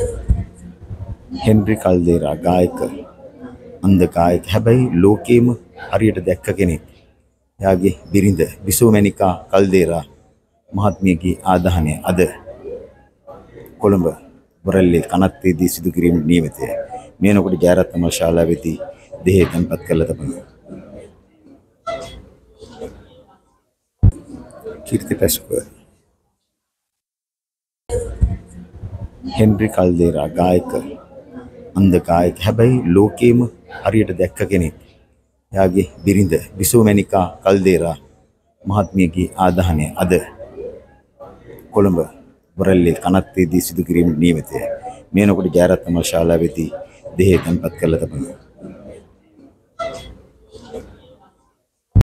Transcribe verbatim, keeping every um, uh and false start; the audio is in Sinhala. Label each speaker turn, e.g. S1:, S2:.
S1: හෙන්රි කල්දේරා ගායක අන්ධ ගායක. හැබැයි ලෝකේම හරියට දැක්ක කෙනෙක්. එයාගේ බිරිඳ බිසෝමැනිකා කල්දේරා මහත්මියගේ ආදාහනය අද කොළඹ බොරැල්ලේ කනත්තේදී සිදු කිරීමට නියමිතය. මේ වෙනකොට ජයරත්න අමර ශාලාවේදී දෙහි තැන්පත් කළ තබනවා. කීර්ති පැසුක හෙන්රි කල්දේරා ගායක අන්ධ ගායක. හැබැයි ලෝකේම හරියට දැක්ක කෙනෙක්. එයාගේ බිරිඳ බිසෝමැනිකා කල්දේරා මහත්මියගේ ආදාහනය අද කොළඹ බොරැල්ලේ කනත්තේදී සිදු කිරීමට නියමිතය. මේ වෙනකොට ජයරත්න අමර ශාලාවේදී දෙහි තැන්පත් කළ තබනවා.